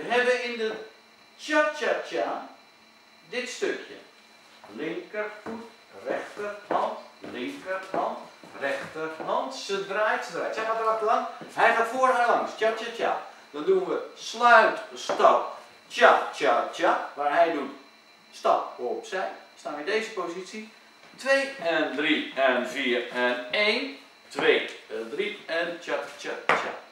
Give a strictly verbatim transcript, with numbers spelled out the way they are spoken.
We hebben in de cha-cha-cha dit stukje. Linkervoet, rechterhand, linkerhand, rechterhand. Ze draait, ze draait. Zij gaat er achterlang. Hij gaat voor haar langs. Cha-cha-cha. Dan doen we sluit, stap, cha-cha-cha. Waar hij doet stap opzij. Staan we in deze positie. twee en drie en vier en één. twee, drie en cha-cha-cha.